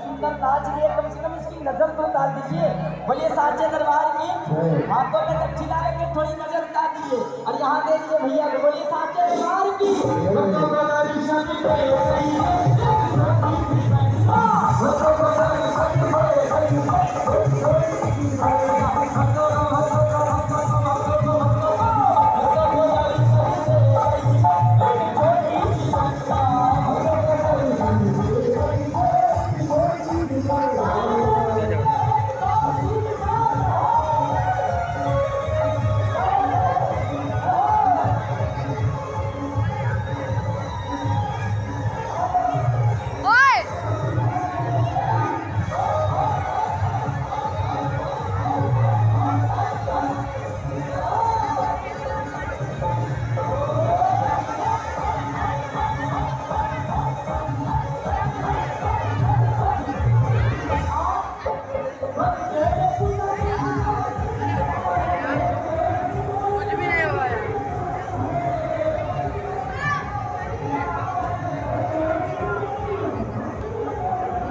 सुंदर नाच रही है, कम से कम इसकी नजर तो उतार दीजिए। बोलिए साचे दरबार की हाथों में कच्ची लगा के थोड़ी नजर उतार दीजिए। और यहाँ देखिए भैया, बोलिए साचे दरबार की।